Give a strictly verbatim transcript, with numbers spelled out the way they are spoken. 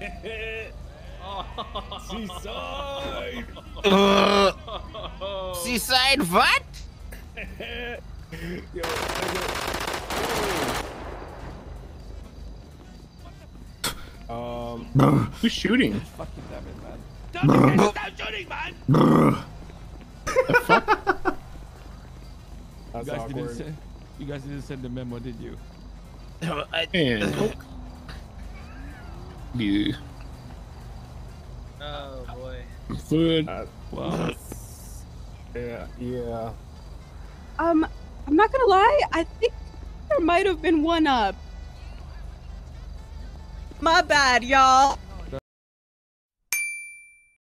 Seaside. Uh, seaside what? Yo, um, who's shooting? Fucking damn it, man. Don't stop shooting, man! The fuck? That's you guys awkward. Didn't send, you guys didn't send the memo, did you? I, Man. You. Oh boy. Food. Uh, well, Yeah, yeah. Um, I'm not gonna lie. I think there might have been one up. My bad, y'all.